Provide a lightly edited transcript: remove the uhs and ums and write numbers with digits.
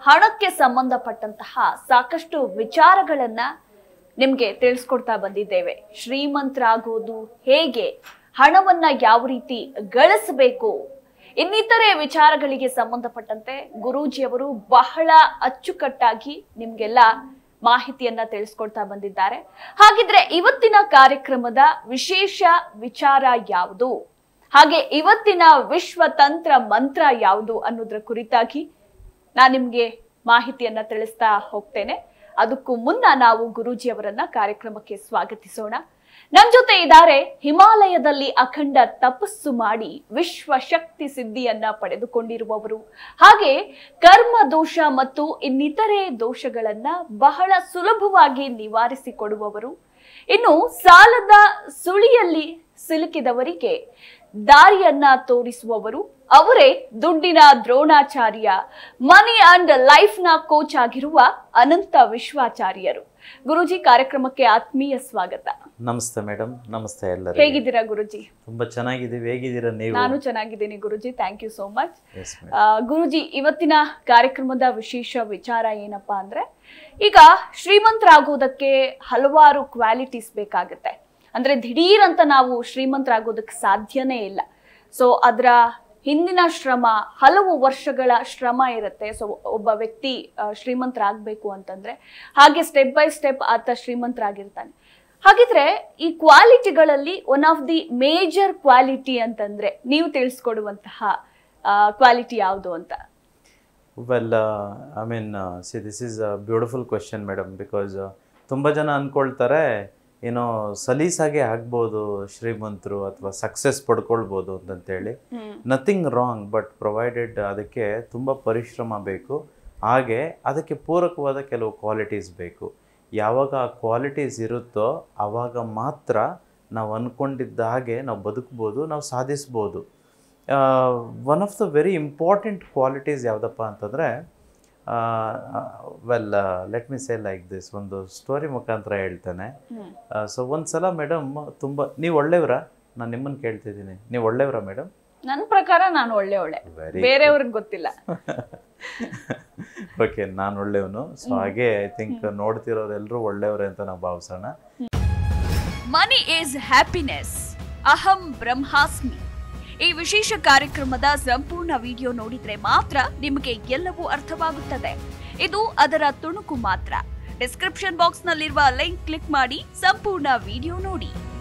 ಹಣಕ್ಕೆ ಸಂಬಂಧಪಟ್ಟಂತಹ ಸಾಕಷ್ಟು ವಿಚಾರಗಳನ್ನ ನಿಮ್ಗೆ ತಿಳಿಸ್ಕೊಡ್ತಾ ಬಂದಿದ್ದೇವೆ. ಶ್ರೀಮಂತರಾಗೋದು ಹೇಗೆ, ಹಣವನ್ನ ಯಾವ ರೀತಿ ಗಳಿಸಬೇಕು, ಇನ್ನಿತರೆ ವಿಚಾರಗಳಿಗೆ ಸಂಬಂಧಪಟ್ಟಂತೆ ಗುರೂಜಿಯವರು ಬಹಳ ಅಚ್ಚುಕಟ್ಟಾಗಿ ನಿಮ್ಗೆಲ್ಲ ಮಾಹಿತಿಯನ್ನ ತಿಳಿಸ್ಕೊಡ್ತಾ ಬಂದಿದ್ದಾರೆ. ಹಾಗಿದ್ರೆ ಇವತ್ತಿನ ಕಾರ್ಯಕ್ರಮದ ವಿಶೇಷ ವಿಚಾರ ಯಾವುದು, ಹಾಗೆ ಇವತ್ತಿನ ವಿಶ್ವ ತಂತ್ರ ಮಂತ್ರ ಯಾವುದು ಅನ್ನೋದ್ರ ಕುರಿತಾಗಿ ನಾನು ನಿಮ್ಗೆ ಮಾಹಿತಿಯನ್ನ ತಿಳಿಸ್ತಾ ಹೋಗ್ತೇನೆ. ಅದಕ್ಕೂ ಮುನ್ನ ನಾವು ಗುರೂಜಿಯವರನ್ನ ಕಾರ್ಯಕ್ರಮಕ್ಕೆ ಸ್ವಾಗತಿಸೋಣ. ನಮ್ ಜೊತೆ ಇದ್ದಾರೆ ಹಿಮಾಲಯದಲ್ಲಿ ಅಖಂಡ ತಪಸ್ಸು ಮಾಡಿ ವಿಶ್ವ ಶಕ್ತಿ ಸಿದ್ಧಿಯನ್ನ ಪಡೆದುಕೊಂಡಿರುವವರು, ಹಾಗೆ ಕರ್ಮ ದೋಷ ಮತ್ತು ಇನ್ನಿತರೆ ದೋಷಗಳನ್ನ ಬಹಳ ಸುಲಭವಾಗಿ ನಿವಾರಿಸಿಕೊಡುವವರು, ಇನ್ನು ಸಾಲದ ಸುಳಿಯಲ್ಲಿ ಸಿಲುಕಿದವರಿಗೆ ದಾರಿಯನ್ನ ತೋರಿಸುವವರು, ಅವರೇ ದುಡ್ಡಿನ ದ್ರೋಣಾಚಾರ್ಯ, ಮನಿ ಅಂಡ್ ಲೈಫ್ ನ ಕೋಚ್ ಆಗಿರುವ ಅನಂತ ವಿಶ್ವಾಚಾರ್ಯರು. ಗುರುಜಿ, ಕಾರ್ಯಕ್ರಮಕ್ಕೆ ಆತ್ಮೀಯ ಸ್ವಾಗತ. ನಮಸ್ತೆ ಮೇಡಮ್. ನಮಸ್ತೆ ಎಲ್ಲರಿಗೂ. ಹೇಗಿದ್ದೀರಾ ಗುರುಜಿ? ತುಂಬಾ ಚೆನ್ನಾಗಿದ್ದೀವಿ. ಹೇಗಿದ್ದೀರಾ ನೀವು? ನಾನು ಚೆನ್ನಾಗಿದ್ದೀನಿ Guruji, thank you so much. Guruji, ಇವತ್ತಿನ ಕಾರ್ಯಕ್ರಮದ ವಿಶೇಷ ವಿಚಾರ ಏನಪ್ಪಾ ಅಂದ್ರೆ, ಈಗ ಶ್ರೀಮಂತರಾಗೋದಕ್ಕೆ ಹಲವಾರು ಕ್ವಾಲಿಟೀಸ್ ಬೇಕಾಗುತ್ತೆ. ಅಂದ್ರೆ ದಿಢೀರ್ ಅಂತ ನಾವು ಶ್ರೀಮಂತರಾಗೋದಕ್ಕೆ ಸಾಧ್ಯನೇ ಇಲ್ಲ. ಸೊ ಅದರ ಹಿಂದಿನ ಶ್ರಮ, ಹಲವು ವರ್ಷಗಳ ಶ್ರಮ ಇರುತ್ತೆ. ಸೊ ಒಬ್ಬ ವ್ಯಕ್ತಿ ಶ್ರೀಮಂತರಾಗಬೇಕು ಅಂತಂದ್ರೆ ಹಾಗೆ ಸ್ಟೆಪ್ ಬೈ ಸ್ಟೆಪ್ ಆತ ಶ್ರೀಮಂತರಾಗಿರ್ತಾನೆ. ಹಾಗಿದ್ರೆ ಈ ಕ್ವಾಲಿಟಿಗಳಲ್ಲಿ one of the major quality ಅಂತಂದ್ರೆ ನೀವು ತಿಳಿಸ್ಕೊಡುವಂತಹ ಕ್ವಾಲಿಟಿ ಯಾವುದು ಅಂತ? Well, I mean see this is a beautiful question madam, because ತುಂಬ ಜನ ಅಂದ್ಕೊಳ್ತಾರೆ ಏನೋ ಸಲೀಸಾಗೆ ಆಗ್ಬೋದು ಶ್ರೀಮಂತರು ಅಥವಾ ಸಕ್ಸಸ್ ಪಡ್ಕೊಳ್ಬೋದು ಅಂತಂತೇಳಿ. ನಥಿಂಗ್ ರಾಂಗ್, ಬಟ್ ಪ್ರೊವೈಡೆಡ್ ಅದಕ್ಕೆ ತುಂಬ ಪರಿಶ್ರಮ ಬೇಕು, ಹಾಗೆ ಅದಕ್ಕೆ ಪೂರಕವಾದ ಕೆಲವು ಕ್ವಾಲಿಟೀಸ್ ಬೇಕು. ಯಾವಾಗ ಆ ಕ್ವಾಲಿಟೀಸ್ ಇರುತ್ತೋ ಆವಾಗ ಮಾತ್ರ ನಾವು ಅಂದ್ಕೊಂಡಿದ್ದ ಹಾಗೆ ನಾವು ಬದುಕ್ಬೋದು, ನಾವು ಸಾಧಿಸ್ಬೋದು. One of the very important qualities ಯಾವುದಪ್ಪ ಅಂತಂದರೆ, well let me say like this, ಒಂದು ಸ್ಟೋರಿ ಮುಖಾಂತರ ಹೇಳ್ತೇನೆ. ಸೊ ಒಂದ್ಸಲ ಮೇಡಮ್, ತುಂಬ ನೀವು ಒಳ್ಳೆಯವರ, ನಾನು ನಿಮ್ಮನ್ನು ಕೇಳ್ತಿದ್ದೀನಿ, ನೀವು ಒಳ್ಳೆಯವರ ಮೇಡಮ್? ನನ್ನ ಪ್ರಕಾರ ನಾನು ಒಳ್ಳೆ, ಬೇರೆಯವ್ರಿಗೆ ಗೊತ್ತಿಲ್ಲ. ಓಕೆ, ನಾನು ಒಳ್ಳೆಯವನು. ಸೊ ಹಾಗೆ ಐ ಥಿಂಕ್ ನೋಡ್ತಿರೋರೆಲ್ಲರೂ ಒಳ್ಳೆಯವರೇ ಅಂತ ನಾವು ಭಾವಿಸೋಣ. ಮನಿ ಈಸ್ ಹ್ಯಾಪಿನೆಸ್, ಅಹಂ ಬ್ರಹ್ಮಾಸ್ಮಿ. ಈ ವಿಶೇಷ ಕಾರ್ಯಕ್ರಮದ ಸಂಪೂರ್ಣ ವಿಡಿಯೋ ನೋಡಿದ್ರೆ ಮಾತ್ರ ನಿಮಗೆ ಎಲ್ಲವೂ ಅರ್ಥವಾಗುತ್ತದೆ. ಇದು ಅದರ ತುಣುಕು ಮಾತ್ರ. ಡಿಸ್ಕ್ರಿಪ್ಷನ್ ಬಾಕ್ಸ್ ನಲ್ಲಿರುವ ಲಿಂಕ್ ಕ್ಲಿಕ್ ಮಾಡಿ ಸಂಪೂರ್ಣ ವಿಡಿಯೋ ನೋಡಿ.